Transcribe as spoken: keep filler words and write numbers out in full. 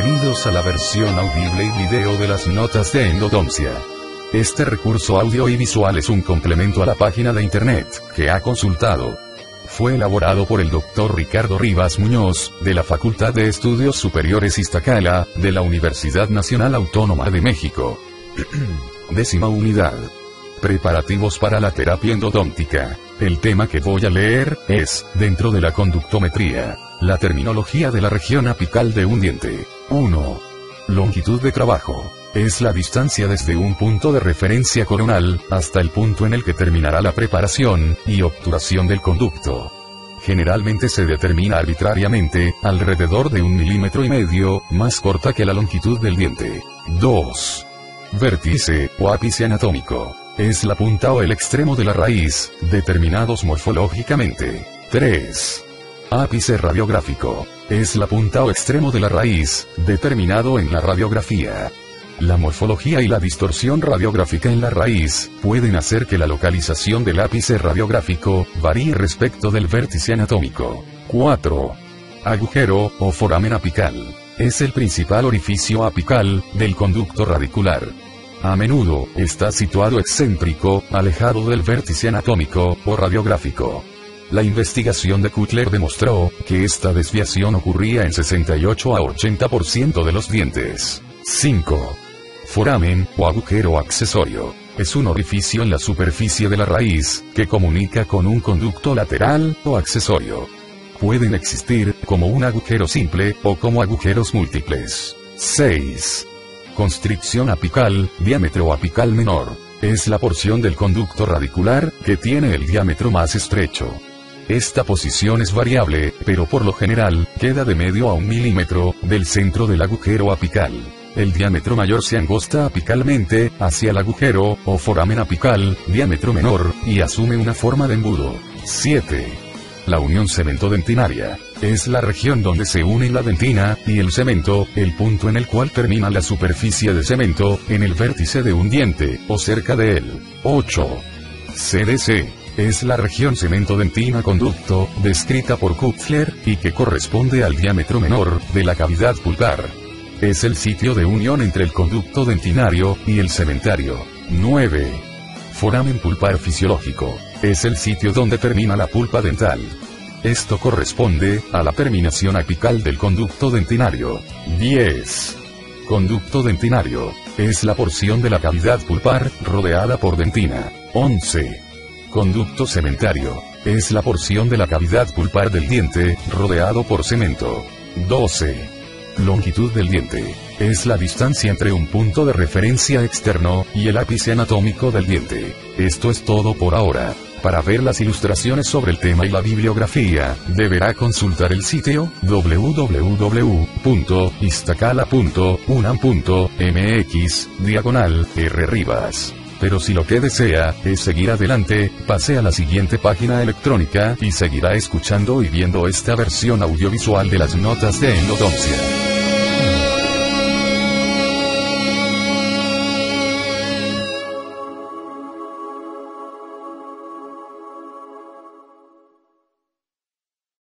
Bienvenidos a la versión audible y video de las notas de endodoncia. Este recurso audio y visual es un complemento a la página de internet que ha consultado. Fue elaborado por el doctor Ricardo Rivas Muñoz, de la Facultad de Estudios Superiores Iztacala, de la Universidad Nacional Autónoma de México. Décima unidad. Preparativos para la terapia endodóntica. El tema que voy a leer es, dentro de la conductometría, la terminología de la región apical de un diente. uno. Longitud de trabajo. Es la distancia desde un punto de referencia coronal, hasta el punto en el que terminará la preparación y obturación del conducto. Generalmente se determina arbitrariamente, alrededor de un milímetro y medio, más corta que la longitud del diente. dos. Vértice, o ápice anatómico. Es la punta o el extremo de la raíz, determinados morfológicamente. tres. Ápice radiográfico. Es la punta o extremo de la raíz, determinado en la radiografía. La morfología y la distorsión radiográfica en la raíz pueden hacer que la localización del ápice radiográfico varíe respecto del vértice anatómico. cuatro. Agujero, o foramen apical. Es el principal orificio apical del conducto radicular. A menudo está situado excéntrico, alejado del vértice anatómico o radiográfico. La investigación de Cutler demostró que esta desviación ocurría en sesenta y ocho a ochenta por ciento de los dientes. cinco. Foramen, o agujero accesorio. Es un orificio en la superficie de la raíz, que comunica con un conducto lateral, o accesorio. Pueden existir, como un agujero simple, o como agujeros múltiples. seis. Constricción apical, diámetro apical menor. Es la porción del conducto radicular, que tiene el diámetro más estrecho. Esta posición es variable, pero por lo general, queda de medio a un milímetro, del centro del agujero apical. El diámetro mayor se angosta apicalmente, hacia el agujero, o foramen apical, diámetro menor, y asume una forma de embudo. siete. La unión cemento-dentinaria. Es la región donde se unen la dentina y el cemento, el punto en el cual termina la superficie de cemento, en el vértice de un diente, o cerca de él. ocho. C D C. Es la región cemento-dentina-conducto, descrita por Cutler, y que corresponde al diámetro menor de la cavidad pulpar. Es el sitio de unión entre el conducto dentinario y el cementario. nueve. Foramen pulpar fisiológico. Es el sitio donde termina la pulpa dental. Esto corresponde a la terminación apical del conducto dentinario. diez. Conducto dentinario. Es la porción de la cavidad pulpar rodeada por dentina. once. Conducto cementario. Es la porción de la cavidad pulpar del diente, rodeado por cemento. doce. Longitud del diente. Es la distancia entre un punto de referencia externo y el ápice anatómico del diente. Esto es todo por ahora. Para ver las ilustraciones sobre el tema y la bibliografía, deberá consultar el sitio doble u doble u doble u punto iztacala punto unam punto mx, diagonal, R Rivas. Pero si lo que desea es seguir adelante, pase a la siguiente página electrónica y seguirá escuchando y viendo esta versión audiovisual de las notas de endodoncia.